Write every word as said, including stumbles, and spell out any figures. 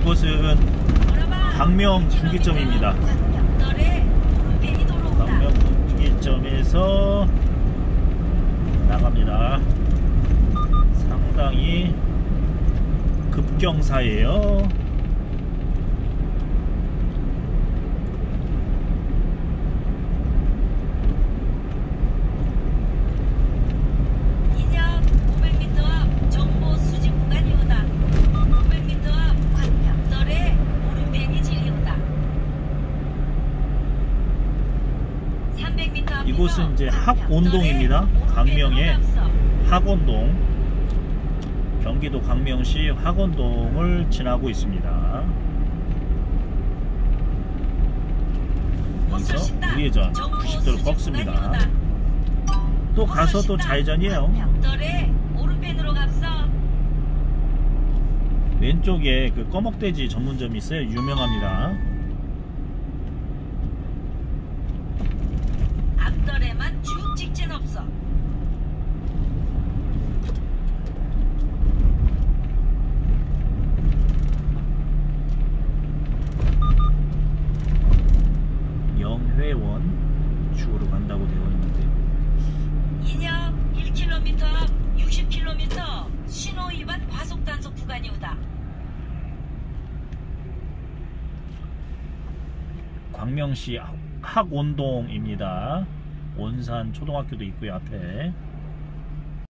이곳은 광명 분기점입니다. 광명 분기점에서 나갑니다. 상당히 급경사예요. 이곳은 이제 학온동입니다. 광명의 학온동, 경기도 광명시 학온동을 지나고 있습니다. 여기서 우회전 구십 도를 꺾습니다. 또 가서 또 좌회전이에요. 왼쪽에 그 꺼먹돼지 전문점이 있어요. 유명합니다. 앞덜에만 쭉 직진 없어. 영회원 쪽으로 간다고 되어 있는데 인역 일 킬로미터 앞 육십 킬로미터 신호 위반 과속 단속 구간이 오다. 광명시 학온동입니다. 온산 초등학교도 있고요 앞에.